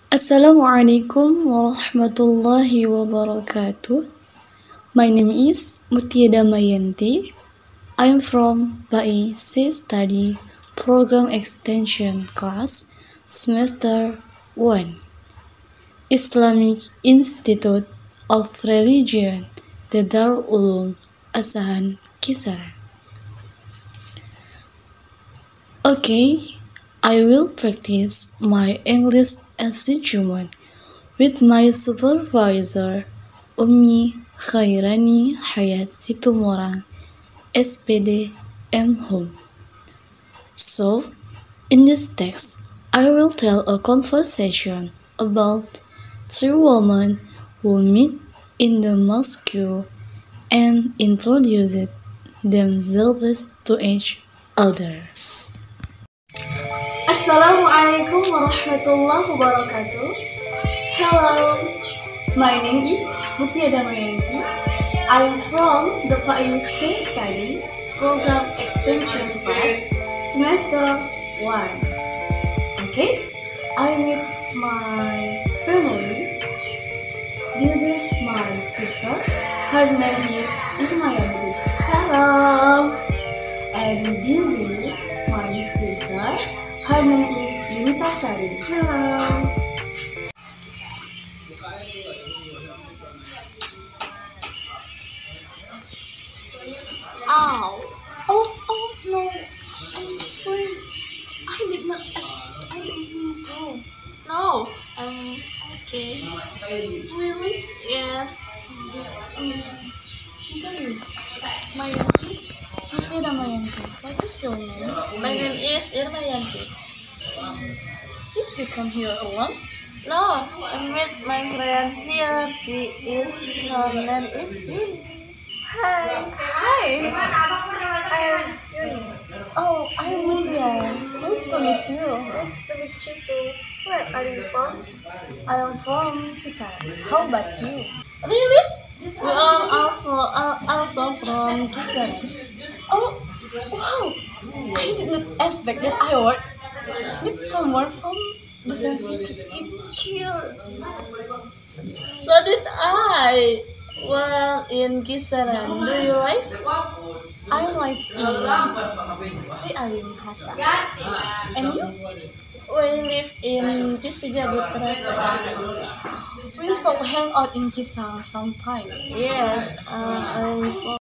Assalamualaikum warahmatullahi wabarakatuh. My name is Mutia Damayanti. I am from bahasa Study Program Extension Class Semester 1, Islamic Institute of Religion, the Darul Ulum Asahan Kisaran. Okay, I will practice my English assignment with my supervisor, Umi Khairani Hayat Situmorang, SPD M Home. So, in this text, I will tell a conversation about three women who meet in the mosque and introduce themselves to each other. Assalamualaikum warahmatullahi wabarakatuh. Hello, my name is Mutia Damayanti. I am from the bahasa Study Program Extension Class Semester 1. Okay, I meet my family. This is my sister. Her name is Irmayanti. Hello. And this is my sister. Her name is Sari. Hello. Ow. Oh no. I'm sorry. I did not ask. I didn't mean to. No. Okay. Really? Yes. My name is Irmayanti. What is your name? My name is Irmayanti. Did you come here alone? No, I met my friend here. Her name is Yun. Hi. Oh, I'm Mutia. Nice to meet you. Nice to meet you too. Where are you from? I am from Kisaran. How about you? Really? We are also from Kisaran. Oh, wow! I did not expect that I would meet someone from the same city in here. So did I. Well, in Kisaran, do you like? I like sehari. And you? We live in Kisaran. We shall hang out in Kisaran sometime. Yes, I